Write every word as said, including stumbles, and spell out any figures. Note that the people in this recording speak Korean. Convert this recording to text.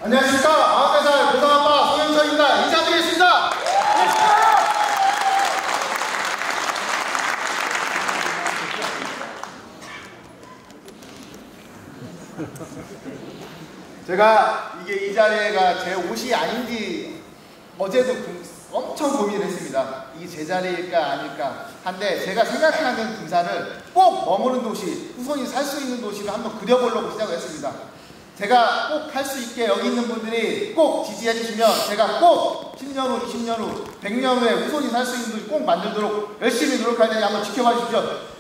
안녕하십니까. 마흔네 살 고등아빠 소영철입니다. 인사드리겠습니다. 제가 이게 이 자리가 제 옷이 아닌지 어제도 엄청 고민을 했습니다. 이게 제 자리일까 아닐까 한데 제가 생각하는 등산을 꼭 머무는 도시, 후손이 살 수 있는 도시를 한번 그려보려고 시작을 했습니다. 제가 꼭 할 수 있게 여기 있는 분들이 꼭 지지해 주시면 제가 꼭 십 년 후, 이십 년 후, 백 년 후에 후손이 살 수 있는 도시 꼭 만들도록 열심히 노력할 테니 한번 지켜봐 주십시오.